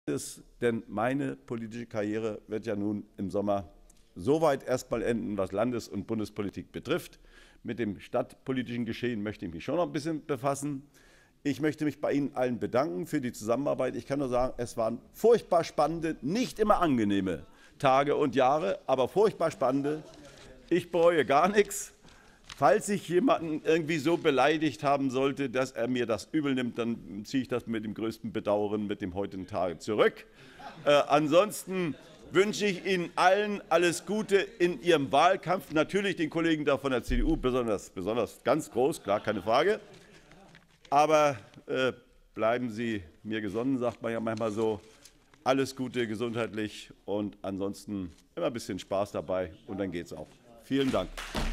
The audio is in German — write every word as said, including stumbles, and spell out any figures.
ist, denn meine politische Karriere wird ja nun im Sommer soweit erstmal enden, was Landes- und Bundespolitik betrifft. Mit dem stadtpolitischen Geschehen möchte ich mich schon noch ein bisschen befassen. Ich möchte mich bei Ihnen allen bedanken für die Zusammenarbeit. Ich kann nur sagen, es waren furchtbar spannende, nicht immer angenehme Tage und Jahre, aber furchtbar spannende. Ich bereue gar nichts. Falls ich jemanden irgendwie so beleidigt haben sollte, dass er mir das übel nimmt, dann ziehe ich das mit dem größten Bedauern mit dem heutigen Tage zurück. Äh, ansonsten wünsche ich Ihnen allen alles Gute in Ihrem Wahlkampf. Natürlich den Kollegen da von der C D U besonders, besonders ganz groß, klar, keine Frage. Aber äh, bleiben Sie mir gesonnen, sagt man ja manchmal so. Alles Gute gesundheitlich und ansonsten immer ein bisschen Spaß dabei und dann geht's auch. Vielen Dank.